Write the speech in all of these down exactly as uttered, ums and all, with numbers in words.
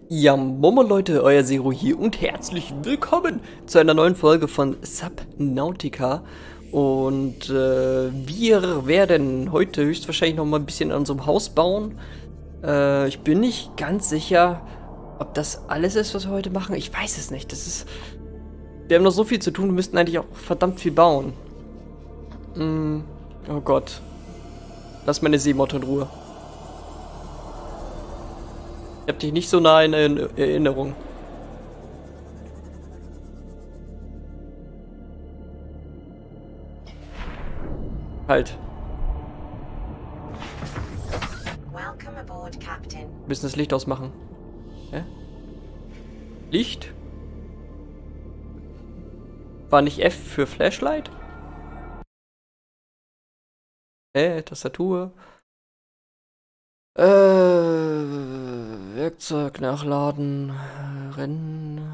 Ja, Momo Leute, euer Zero hier und herzlich willkommen zu einer neuen Folge von Subnautica. Und äh, wir werden heute höchstwahrscheinlich noch mal ein bisschen an unserem Haus bauen. Äh, ich bin nicht ganz sicher, ob das alles ist, was wir heute machen. Ich weiß es nicht. Das ist. Wir haben noch so viel zu tun, wir müssten eigentlich auch verdammt viel bauen. Mm, oh Gott. Lass meine Seemotte in Ruhe. Ich hab dich nicht so nah in Erinnerung. Halt. Welcome aboard, Captain. Wir müssen das Licht ausmachen. Hä? Licht? War nicht F für Flashlight? Hä? Tastatur? Äh, Werkzeug nachladen, rennen.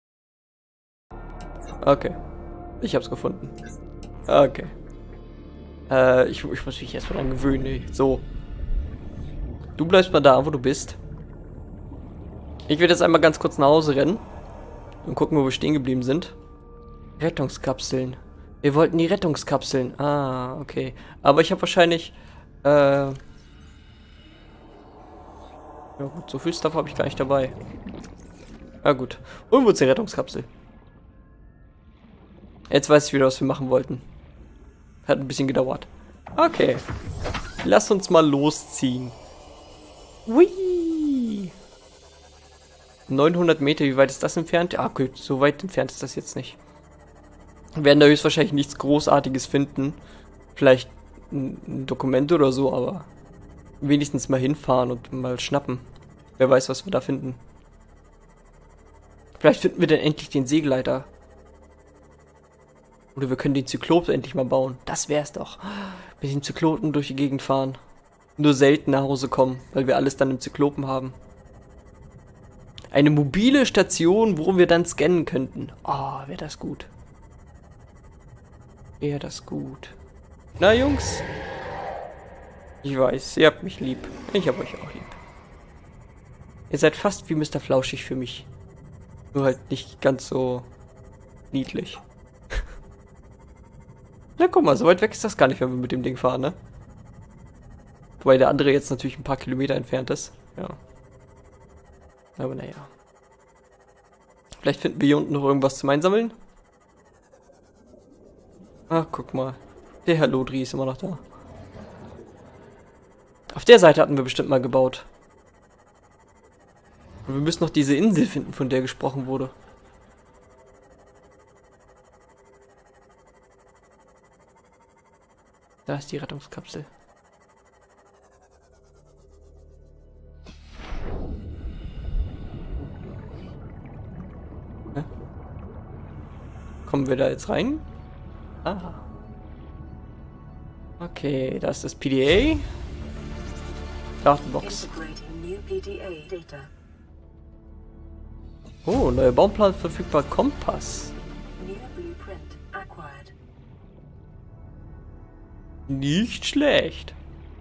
Okay. Ich hab's gefunden. Okay. Äh, ich, ich muss mich erstmal dran gewöhnen. Ey. So. Du bleibst mal da, wo du bist. Ich werde jetzt einmal ganz kurz nach Hause rennen. Und gucken, wo wir stehen geblieben sind. Rettungskapseln. Wir wollten die Rettungskapseln. Ah, okay. Aber ich habe wahrscheinlich, äh... ja gut, so viel Stuff habe ich gar nicht dabei. Na gut. Und wo ist die Rettungskapsel? Jetzt weiß ich wieder, was wir machen wollten. Hat ein bisschen gedauert. Okay. Lass uns mal losziehen. Hui! neunhundert Meter, wie weit ist das entfernt? Ja, gut, so weit entfernt ist das jetzt nicht. Wir werden da höchstwahrscheinlich nichts Großartiges finden. Vielleicht ein Dokument oder so, aber wenigstens mal hinfahren und mal schnappen. Wer weiß, was wir da finden. Vielleicht finden wir dann endlich den Seegleiter. Oder wir können den Zyklop endlich mal bauen. Das wär's doch. Mit dem Zyklopen durch die Gegend fahren. Nur selten nach Hause kommen, weil wir alles dann im Zyklopen haben. Eine mobile Station, wo wir dann scannen könnten. Oh, wäre das gut. Wäre das gut. Na, Jungs. Ich weiß, ihr habt mich lieb. Ich hab euch auch lieb. Ihr seid fast wie Mister Flauschig für mich. Nur halt nicht ganz so niedlich. Na guck mal, so weit weg ist das gar nicht, wenn wir mit dem Ding fahren, ne? Wobei der andere jetzt natürlich ein paar Kilometer entfernt ist. Ja. Aber naja. Vielleicht finden wir hier unten noch irgendwas zum Einsammeln. Ach, guck mal. Der Herr Lodri ist immer noch da. Auf der Seite hatten wir bestimmt mal gebaut. Und wir müssen noch diese Insel finden, von der gesprochen wurde. Da ist die Rettungskapsel. Hä? Kommen wir da jetzt rein? Ah. Okay, da ist das P D A. Datenbox. Oh, neuer Baumplan verfügbar. Kompass. Nicht schlecht.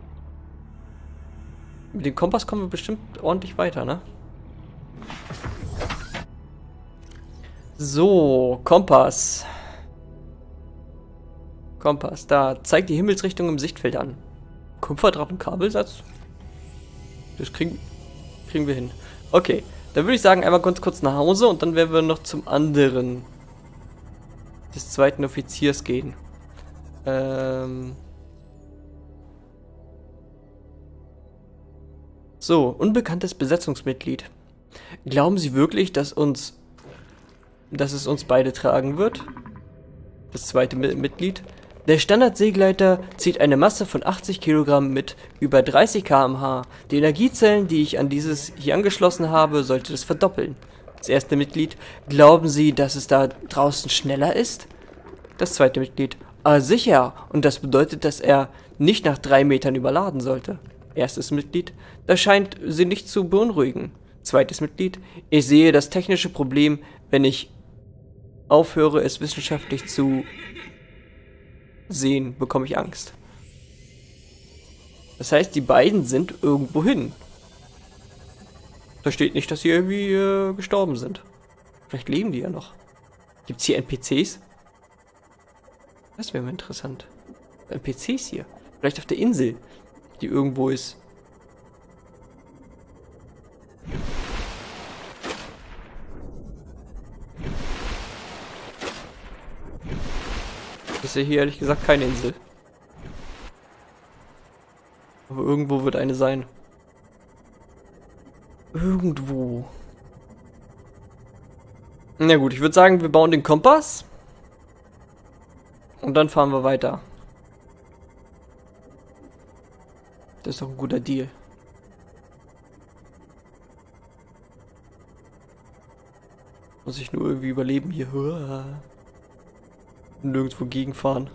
Mit dem Kompass kommen wir bestimmt ordentlich weiter, ne? So, Kompass. Kompass, da zeigt die Himmelsrichtung im Sichtfeld an. Kupferdraht und Kabelsatz. Das kriegen, kriegen wir hin. Okay, dann würde ich sagen, einmal ganz kurz nach Hause und dann werden wir noch zum anderen des zweiten Offiziers gehen. Ähm... So, unbekanntes Besatzungsmitglied. Glauben Sie wirklich, dass uns, dass es uns beide tragen wird? Das zweite Mitglied. Der Standard-Seegleiter zieht eine Masse von achtzig Kilogramm mit über dreißig Kilometer pro Stunde. Die Energiezellen, die ich an dieses hier angeschlossen habe, sollte das verdoppeln. Das erste Mitglied. Glauben Sie, dass es da draußen schneller ist? Das zweite Mitglied. Ah, sicher. Und das bedeutet, dass er nicht nach drei Metern überladen sollte. Erstes Mitglied. Das scheint Sie nicht zu beunruhigen. Zweites Mitglied. Ich sehe das technische Problem, wenn ich aufhöre, es wissenschaftlich zu sehen, bekomme ich Angst. Das heißt, die beiden sind irgendwo hin. Da steht nicht, dass sie irgendwie äh, gestorben sind. Vielleicht leben die ja noch. Gibt es hier N P Cs? Das wäre mal interessant. N P Cs hier. Vielleicht auf der Insel, die irgendwo ist. Ich sehe hier ehrlich gesagt keine Insel. Aber irgendwo wird eine sein. Irgendwo. Na gut, ich würde sagen, wir bauen den Kompass. Und dann fahren wir weiter. Das ist doch ein guter Deal. Muss ich nur irgendwie überleben hier. Nirgendwo gegenfahren.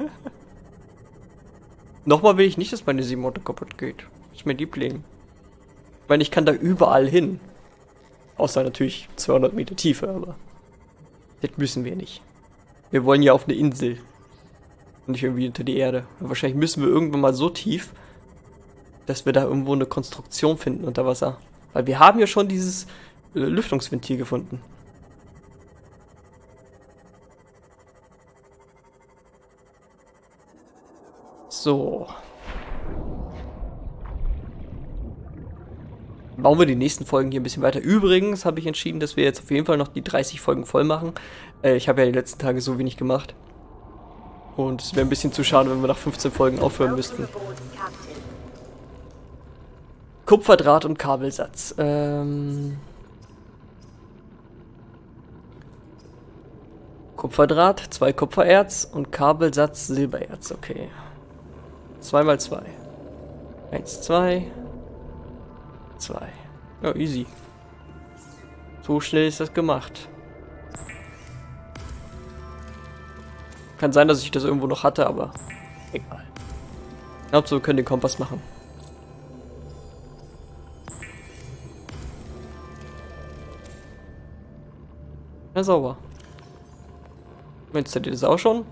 Nochmal will ich nicht, dass meine Seemotte kaputt geht. Das ist mir Liebling. Ich meine, ich kann da überall hin. Außer natürlich zweihundert Meter Tiefe, aber das müssen wir nicht. Wir wollen ja auf eine Insel. Und nicht irgendwie unter die Erde. Und wahrscheinlich müssen wir irgendwann mal so tief, dass wir da irgendwo eine Konstruktion finden unter Wasser. Weil wir haben ja schon dieses äh, Lüftungsventil gefunden. So. Bauen wir die nächsten Folgen hier ein bisschen weiter. Übrigens habe ich entschieden, dass wir jetzt auf jeden Fall noch die dreißig Folgen voll machen. Äh, ich habe ja die letzten Tage so wenig gemacht. Und es wäre ein bisschen zu schade, wenn wir nach fünfzehn Folgen aufhören müssten. Kupferdraht und Kabelsatz. Ähm... Kupferdraht, zwei Kupfererz und Kabelsatz Silbererz. Okay. zwei mal zwei. eins, zwei. zwei. Ja, easy. So schnell ist das gemacht. Kann sein, dass ich das irgendwo noch hatte, aber egal. Hauptsache, wir können den Kompass machen. Na, sauber. Installiert das auch schon?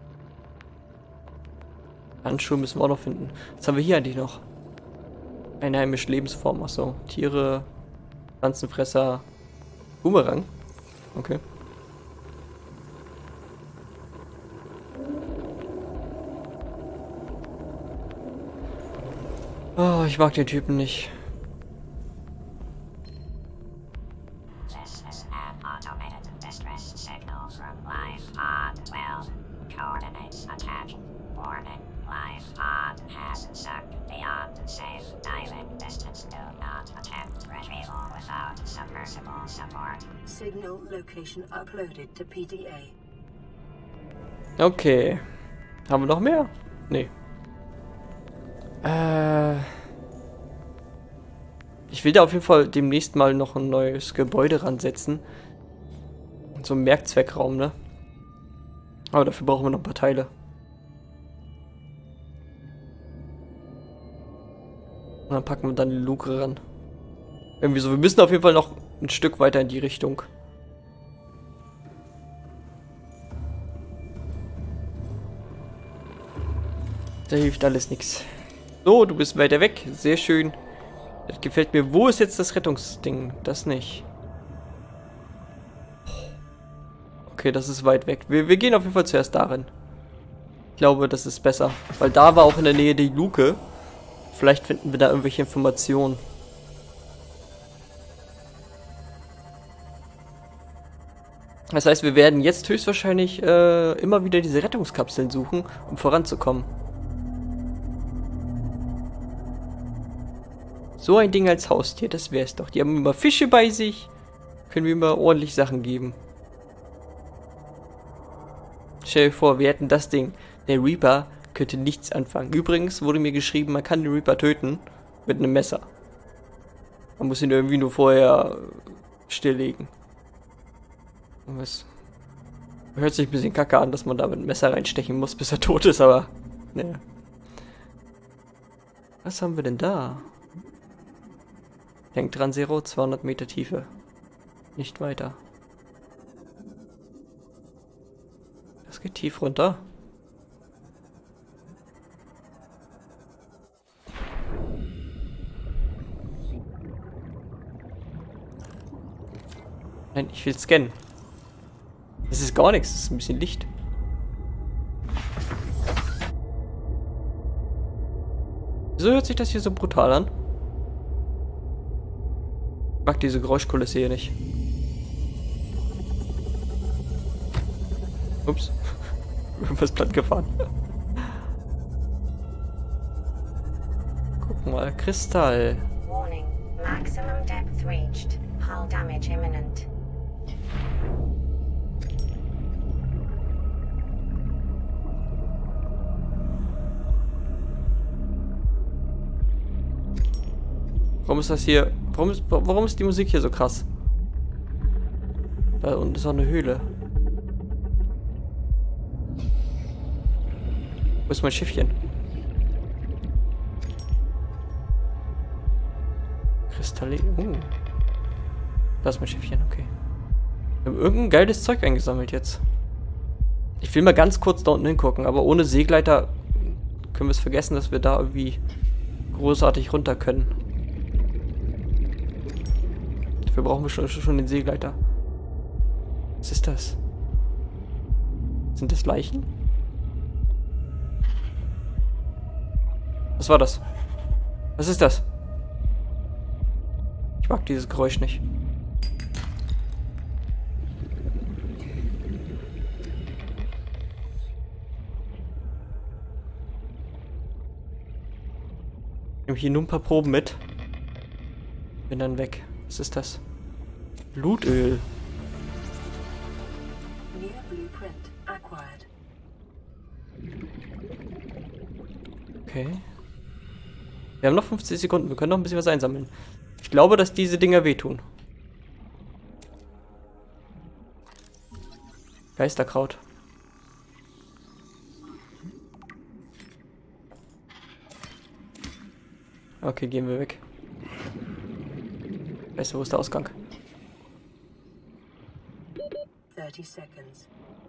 Handschuhe müssen wir auch noch finden. Was haben wir hier eigentlich noch? Einheimische Lebensform, achso. Tiere, Pflanzenfresser, Boomerang. Okay. Oh, ich mag den Typen nicht. This is an automated distress signal from Life Pod twelve. Coordinates attached. Warning. Life Pod has sunk beyond safe diving distance. Do not attempt retrieval without submersible support. Signal location uploaded to P D A. Okay. Haben wir noch mehr? Nee. Äh. Ich will da auf jeden Fall demnächst mal noch ein neues Gebäude ransetzen. So ein Merkzweckraum, ne? Aber dafür brauchen wir noch ein paar Teile. Und dann packen wir dann die Luke ran. Irgendwie so. Wir müssen auf jeden Fall noch ein Stück weiter in die Richtung. Da hilft alles nichts. So, du bist weiter weg. Sehr schön. Das gefällt mir. Wo ist jetzt das Rettungsding? Das nicht. Okay, das ist weit weg. Wir, wir gehen auf jeden Fall zuerst darin. Ich glaube, das ist besser. Weil da war auch in der Nähe die Luke. Vielleicht finden wir da irgendwelche Informationen. Das heißt, wir werden jetzt höchstwahrscheinlich äh, immer wieder diese Rettungskapseln suchen, um voranzukommen. So ein Ding als Haustier, das wäre es doch. Die haben immer Fische bei sich. Können wir immer ordentlich Sachen geben. Stell dir vor, wir hätten das Ding. Der Reaper könnte nichts anfangen. Übrigens wurde mir geschrieben, man kann den Reaper töten mit einem Messer. Man muss ihn irgendwie nur vorher stilllegen. Und was? Hört sich ein bisschen kacke an, dass man da mit einem Messer reinstechen muss, bis er tot ist, aber... Ne. Was haben wir denn da? Denkt dran, Zero, zweihundert Meter Tiefe. Nicht weiter. Das geht tief runter. Nein, ich will scannen. Das ist gar nichts, das ist ein bisschen Licht. Wieso hört sich das hier so brutal an? Ich mag diese Geräuschkulisse hier nicht. Ups. Irgendwas platt gefahren. Guck mal, Kristall. Warning. Maximum depth reached. Hull damage imminent. Warum ist das hier... Warum ist, warum ist die Musik hier so krass? Da unten ist auch eine Höhle. Wo ist mein Schiffchen? Kristalle... Uh. Da ist mein Schiffchen, okay. Wir haben irgendein geiles Zeug eingesammelt jetzt. Ich will mal ganz kurz da unten hingucken, aber ohne Seegleiter können wir es vergessen, dass wir da irgendwie großartig runter können. Dafür brauchen wir schon, schon den Seegleiter. Was ist das? Sind das Leichen? Was war das? Was ist das? Ich mag dieses Geräusch nicht. Ich nehme hier nur ein paar Proben mit. Bin dann weg. Was ist das? Blutöl. New blueprint acquired. Okay. Wir haben noch fünfzig Sekunden. Wir können noch ein bisschen was einsammeln. Ich glaube, dass diese Dinger wehtun. Geisterkraut. Okay, gehen wir weg. Weißt du, wo ist der Ausgang? thirty seconds.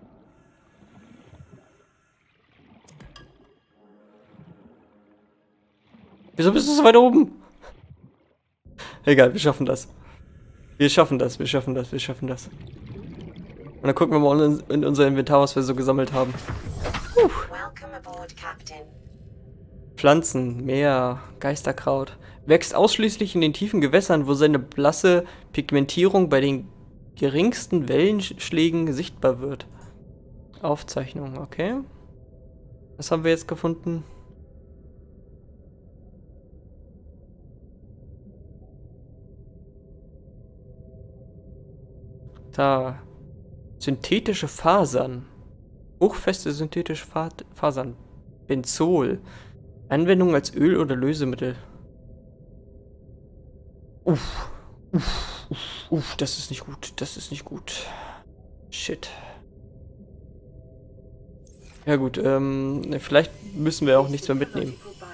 Wieso bist du so weit oben? Egal, wir schaffen das. Wir schaffen das, wir schaffen das, wir schaffen das. Und dann gucken wir mal in, in unser Inventar, was wir so gesammelt haben. Puh. Welcome aboard, Captain. Pflanzen, Meer, Geisterkraut. Wächst ausschließlich in den tiefen Gewässern, wo seine blasse Pigmentierung bei den geringsten Wellenschlägen sichtbar wird. Aufzeichnung, okay. Was haben wir jetzt gefunden? Da. Synthetische Fasern. Hochfeste synthetische Fa Fasern. Benzol. Anwendung als Öl oder Lösemittel. Uff. Uff. Uff. Uff. Das ist nicht gut. Das ist nicht gut. Shit. Ja gut, ähm, vielleicht müssen wir auch nichts mehr mitnehmen.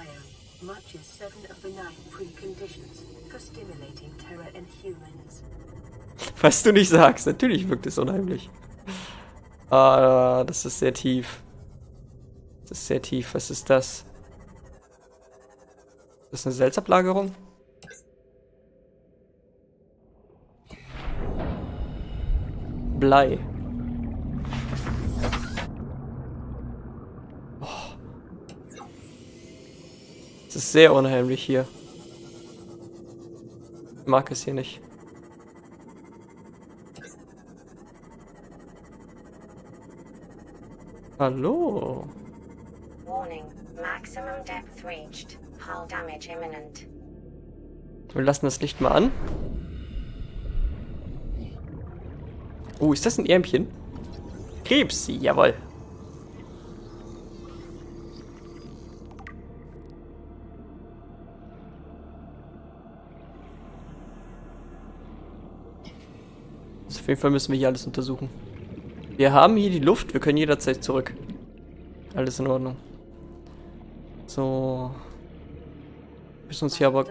Was du nicht sagst, natürlich wirkt es unheimlich. Ah, das ist sehr tief. Das ist sehr tief. Was ist das? Ist das eine Salzablagerung? Blei. Oh. Das ist sehr unheimlich hier. Ich mag es hier nicht. Hallo. Warning. Maximum depth reached. Hull damage imminent. Wir lassen das Licht mal an. Oh, ist das ein Ärmchen? Krebs, jawohl. Also auf jeden Fall müssen wir hier alles untersuchen. Wir haben hier die Luft, wir können jederzeit zurück. Alles in Ordnung. So. Wir müssen uns hier aber...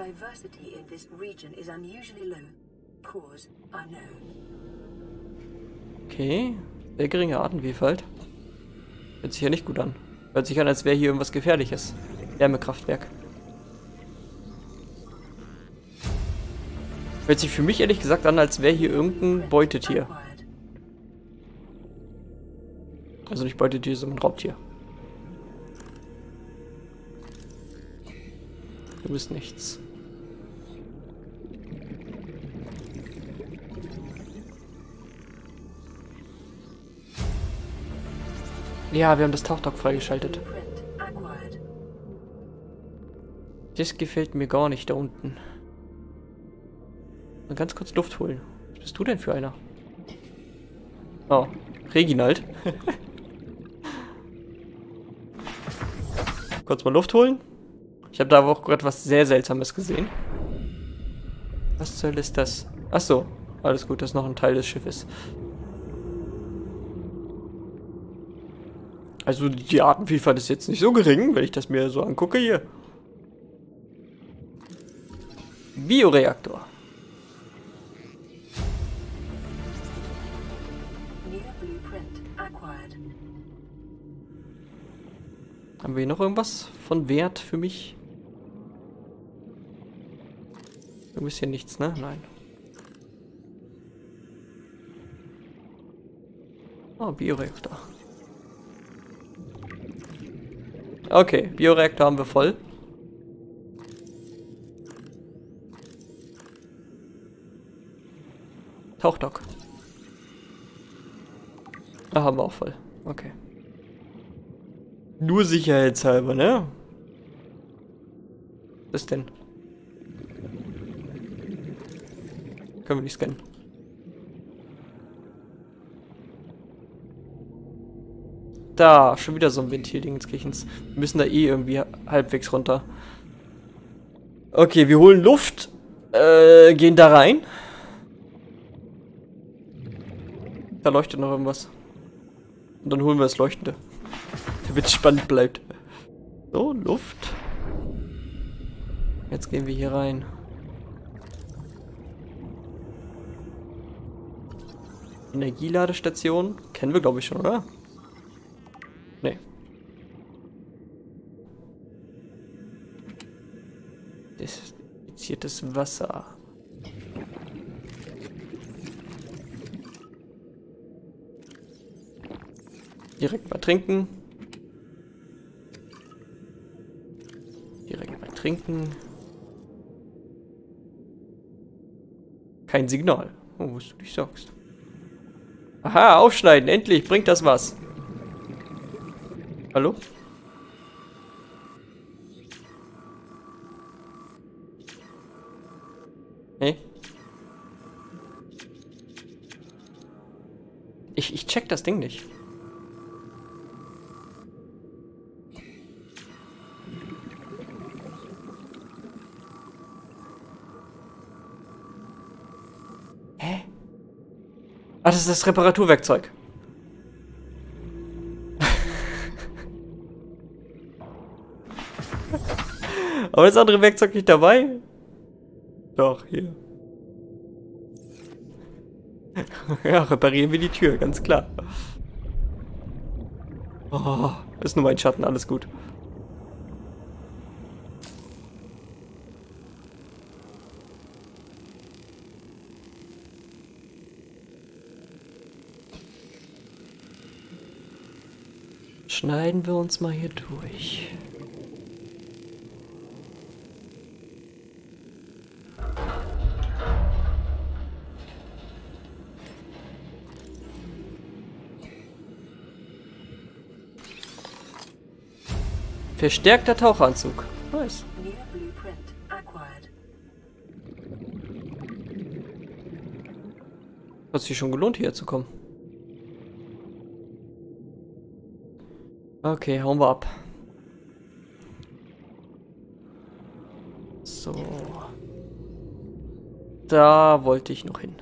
Okay. Sehr geringe Artenvielfalt. Hört sich ja nicht gut an. Hört sich an, als wäre hier irgendwas Gefährliches. Wärmekraftwerk. Hört sich für mich ehrlich gesagt an, als wäre hier irgendein Beutetier. Acquired. Also nicht Beutetier, sondern Raubtier. Du bist nichts. Ja, wir haben das Tauchdock freigeschaltet. Blueprint acquired. Das gefällt mir gar nicht da unten. Mal ganz kurz Luft holen. Was bist du denn für einer? Oh, Reginald. Kurz mal Luft holen. Ich habe da aber auch gerade was sehr Seltsames gesehen. Was zur Hölle ist das? Ach so, alles gut, das ist noch ein Teil des Schiffes. Also die Artenvielfalt ist jetzt nicht so gering, wenn ich das mir so angucke hier. Bioreaktor. New blueprint acquired. Haben wir hier noch irgendwas von Wert für mich? Ein bisschen nichts, ne? Nein. Oh, Bioreaktor. Okay, Bioreaktor haben wir voll. Tauchdock. Da haben wir auch voll. Okay. Nur sicherheitshalber, ne? Was ist denn? Können wir nicht scannen. Da, schon wieder so ein Ventil-Ding ins Kirchens. Wir müssen da eh irgendwie halbwegs runter. Okay, wir holen Luft. Äh, gehen da rein. Da leuchtet noch irgendwas. Und dann holen wir das Leuchtende. Damit es spannend bleibt. So, Luft. Jetzt gehen wir hier rein. Energieladestation. Kennen wir, glaube ich, schon, oder? Nee. Desinfiziertes Wasser. Direkt mal trinken. Direkt mal trinken. Kein Signal. Oh, was du nicht sagst. Aha, aufschneiden. Endlich bringt das was. Hallo? Hey? Ich, ich check das Ding nicht. Hä? Ah, das ist das Reparaturwerkzeug. Aber das andere Werkzeug nicht dabei? Doch, hier. Ja, reparieren wir die Tür, ganz klar. Oh, ist nur mein Schatten, alles gut. Schneiden wir uns mal hier durch. Verstärkter Taucheranzug. Nice. New blueprint acquired. Hat sich schon gelohnt, hierher zu kommen. Okay, hauen wir ab. So. Da wollte ich noch hin.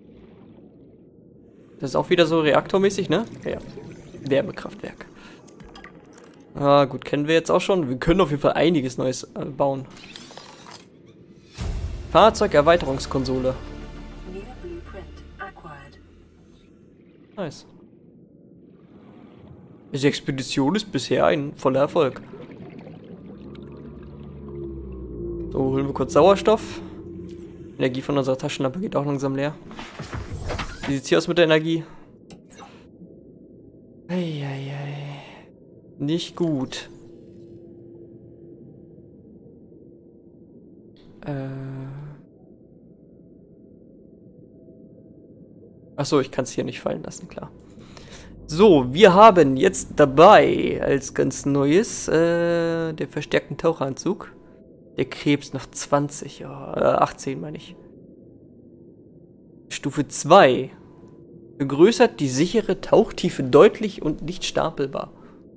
Das ist auch wieder so reaktormäßig, ne? Ja. Wärmekraftwerk. Ah, gut, kennen wir jetzt auch schon. Wir können auf jeden Fall einiges Neues äh, bauen. Fahrzeugerweiterungskonsole. New blueprint acquired. Nice. Die Expedition ist bisher ein voller Erfolg. So, holen wir kurz Sauerstoff. Energie von unserer Taschenlampe geht auch langsam leer. Wie sieht's hier aus mit der Energie? Eieiei. Nicht gut. Äh. Achso, ich kann es hier nicht fallen lassen, klar. So, wir haben jetzt dabei als ganz Neues äh, den verstärkten Taucheranzug. Der Krebs noch zwanzig, ja, äh, achtzehn meine ich. Stufe zwei. Vergrößert die sichere Tauchtiefe deutlich und nicht stapelbar.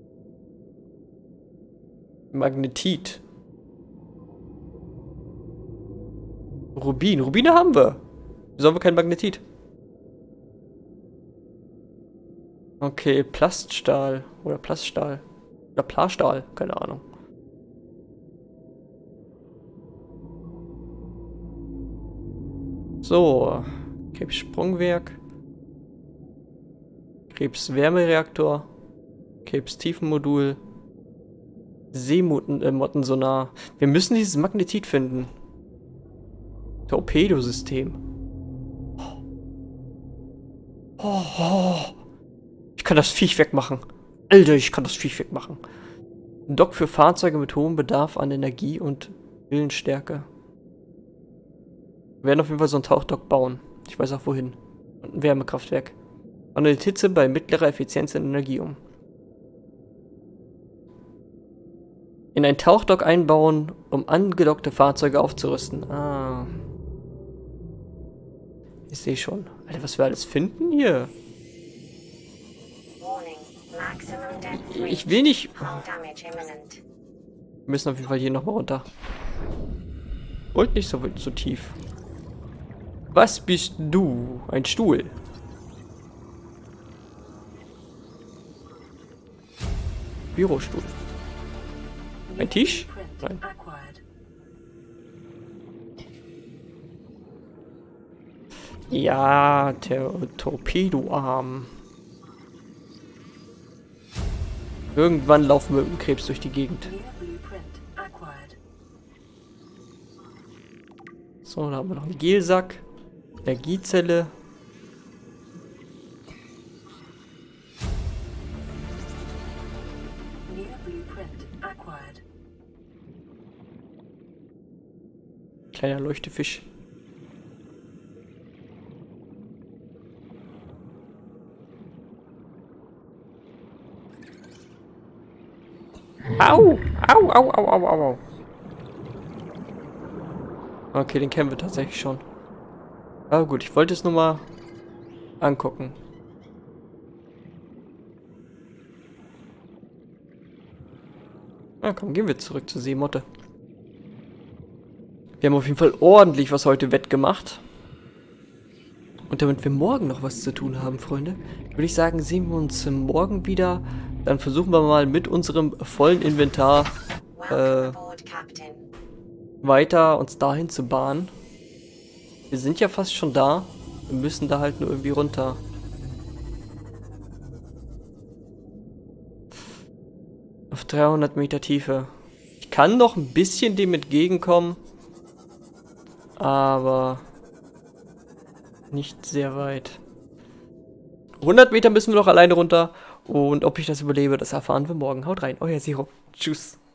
Magnetit. Rubin. Rubine haben wir. Wieso haben wir kein Magnetit? Okay, Plaststahl. Oder Plaststahl. Oder Plastahl. Keine Ahnung. So. Krebs-Sprungwerk. Krebs-Wärmereaktor. Krebs-Tiefenmodul. Seemottensonar. Wir müssen dieses Magnetit finden. Torpedosystem. Oh, oh. Ich kann das Viech wegmachen. Alter, ich kann das Viech wegmachen. Ein Dock für Fahrzeuge mit hohem Bedarf an Energie und Willensstärke. Wir werden auf jeden Fall so ein Tauchdock bauen. Ich weiß auch wohin. Und ein Wärmekraftwerk. Wandelt Hitze bei mittlerer Effizienz in Energie um. In ein Tauchdock einbauen, um angedockte Fahrzeuge aufzurüsten. Ah. Ich sehe schon. Alter, was wir alles finden hier. Ich will nicht... Wir müssen auf jeden Fall hier nochmal runter. Und nicht so, so tief. Was bist du? Ein Stuhl. Bürostuhl. Ein Tisch? Nein. Ja, der Torpedoarm. Irgendwann laufen wir mit dem Krebs durch die Gegend. So, da haben wir noch einen Gelsack. Energiezelle. Kleiner Leuchtefisch. Au! Au, au, au, au, au, au. Okay, den kennen wir tatsächlich schon. Aber gut, ich wollte es nur mal angucken. Na komm, gehen wir zurück zur Seemotte. Wir haben auf jeden Fall ordentlich was heute wettgemacht. Und damit wir morgen noch was zu tun haben, Freunde, würde ich sagen, sehen wir uns morgen wieder. Dann versuchen wir mal mit unserem vollen Inventar äh, weiter uns dahin zu bahnen. Wir sind ja fast schon da. Wir müssen da halt nur irgendwie runter. Auf dreihundert Meter Tiefe. Ich kann noch ein bisschen dem entgegenkommen. Aber nicht sehr weit. hundert Meter müssen wir noch alleine runter. Und ob ich das überlebe, das erfahren wir morgen. Haut rein, euer Zero. Tschüss.